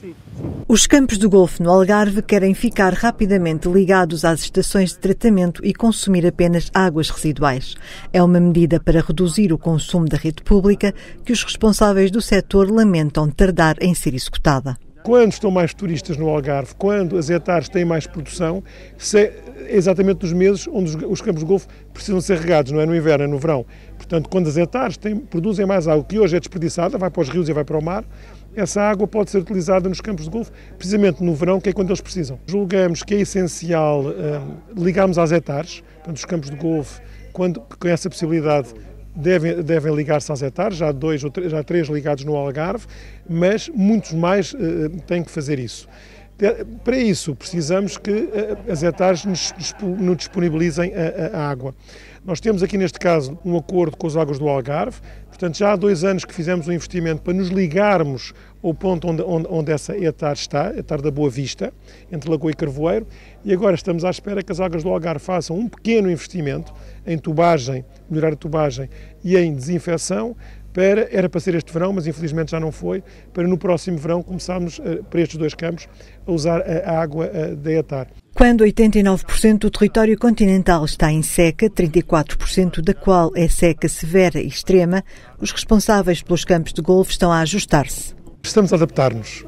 Os campos de golfe no Algarve querem ficar rapidamente ligados às estações de tratamento e consumir apenas águas residuais. É uma medida para reduzir o consumo da rede pública que os responsáveis do setor lamentam tardar em ser executada. Quando estão mais turistas no Algarve, quando as hectares têm mais produção, é exatamente nos meses onde os campos de golfe precisam ser regados, não é no inverno, é no verão. Portanto, quando as hectares produzem mais água, que hoje é desperdiçada, vai para os rios e vai para o mar, essa água pode ser utilizada nos campos de golfe, precisamente no verão, que é quando eles precisam. Julgamos que é essencial ligarmos às hectares, portanto, os campos de golfe, quando com essa possibilidade, devem ligar-se às hectares, já há 3 ligados no Algarve, mas muitos mais têm que fazer isso. Para isso, precisamos que as hectares nos disponibilizem a água. Nós temos aqui, neste caso, um acordo com as águas do Algarve, portanto, já há 2 anos que fizemos um investimento para nos ligarmos ao ponto onde essa hectare está, a hectare da Boa Vista, entre Lagoa e Carvoeiro, e agora estamos à espera que as águas do Algarve façam um pequeno investimento em tubagem, melhorar a tubagem e em desinfecção, era para ser este verão, mas infelizmente já não foi, para no próximo verão começarmos, para estes 2 campos, a usar a água da hectare. Quando 89% do território continental está em seca, 34% da qual é seca severa e extrema, os responsáveis pelos campos de golfe estão a ajustar-se. Estamos a adaptar-nos.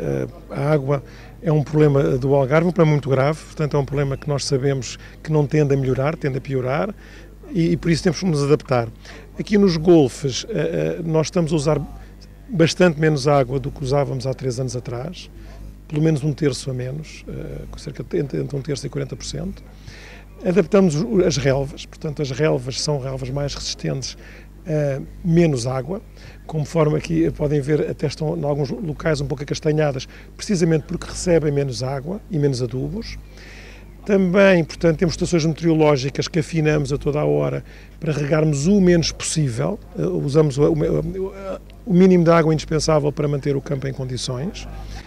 A água é um problema do Algarve, um problema muito grave, portanto é um problema que nós sabemos que não tende a melhorar, tende a piorar, e por isso temos que nos adaptar. Aqui nos golfes nós estamos a usar bastante menos água do que usávamos há 3 anos atrás, pelo menos 1/3 a menos, cerca de entre 1/3 e 40%. Adaptamos as relvas, portanto as relvas são relvas mais resistentes a menos água, conforme aqui podem ver, até estão em alguns locais um pouco acastanhadas, precisamente porque recebem menos água e menos adubos. Também, portanto, temos estações meteorológicas que afinamos a toda a hora para regarmos o menos possível, usamos o mínimo de água indispensável para manter o campo em condições.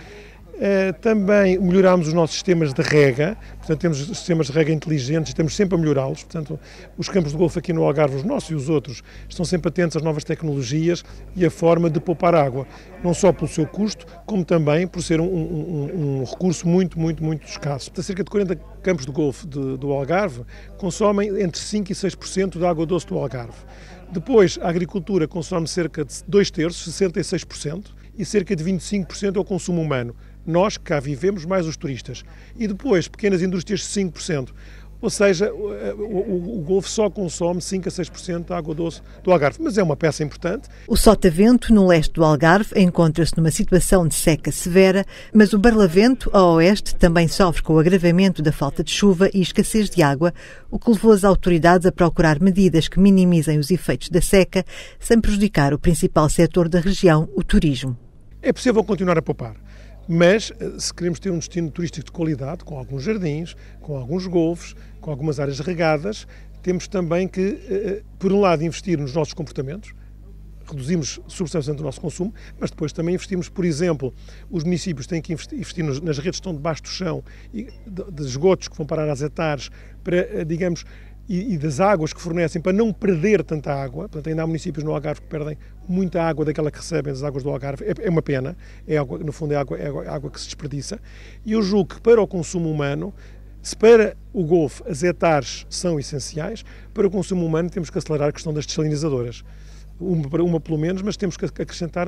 Também melhoramos os nossos sistemas de rega, portanto temos sistemas de rega inteligentes e estamos sempre a melhorá-los, portanto os campos de golfe aqui no Algarve, os nossos e os outros, estão sempre atentos às novas tecnologias e a forma de poupar água, não só pelo seu custo, como também por ser um recurso muito escasso. Cerca de 40 campos de golfe do Algarve consomem entre 5% e 6% da água doce do Algarve. Depois, a agricultura consome cerca de 2/3, 66%, e cerca de 25% é o consumo humano. Nós que cá vivemos, mais os turistas. E depois, pequenas indústrias, 5%. Ou seja, o golfe só consome 5% a 6% da água doce do Algarve. Mas é uma peça importante. O Sotavento, no leste do Algarve, encontra-se numa situação de seca severa, mas o Barlavento, a oeste, também sofre com o agravamento da falta de chuva e escassez de água, o que levou as autoridades a procurar medidas que minimizem os efeitos da seca, sem prejudicar o principal setor da região, o turismo. É possível continuar a poupar. Mas, se queremos ter um destino turístico de qualidade, com alguns jardins, com alguns golfes, com algumas áreas regadas, temos também que, por um lado, investir nos nossos comportamentos, reduzimos substancialmente o nosso consumo, mas depois também investimos, por exemplo, os municípios têm que investir nas redes que estão debaixo do chão, de esgotos que vão parar às hectares, para, digamos, e das águas que fornecem para não perder tanta água. Portanto, ainda há municípios no Algarve que perdem muita água daquela que recebem das águas do Algarve. É uma pena, no fundo é água que se desperdiça. E eu julgo que para o consumo humano, se para o golfe as hectares são essenciais, para o consumo humano temos que acelerar a questão das desalinizadoras. Uma pelo menos, mas temos que acrescentar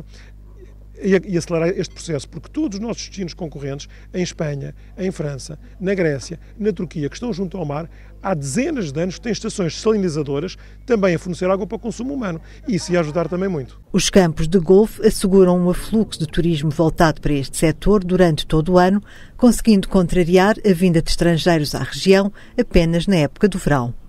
e acelerar este processo, porque todos os nossos destinos concorrentes, em Espanha, em França, na Grécia, na Turquia, que estão junto ao mar, há dezenas de anos que têm estações desalinizadoras também a fornecer água para o consumo humano. E isso ia ajudar também muito. Os campos de golfe asseguram um afluxo de turismo voltado para este setor durante todo o ano, conseguindo contrariar a vinda de estrangeiros à região apenas na época do verão.